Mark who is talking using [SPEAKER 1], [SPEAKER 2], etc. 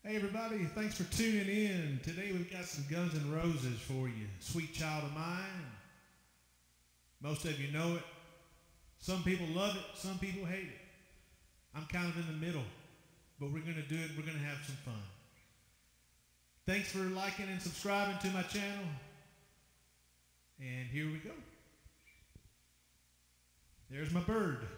[SPEAKER 1] Hey everybody, thanks for tuning in. Today we've got some Guns N' Roses for you. Sweet Child of Mine. Most of you know it. Some people love it, some people hate it. I'm kind of in the middle, but we're going to do it. We're going to have some fun. Thanks for liking and subscribing to my channel. And here we go. There's my bird.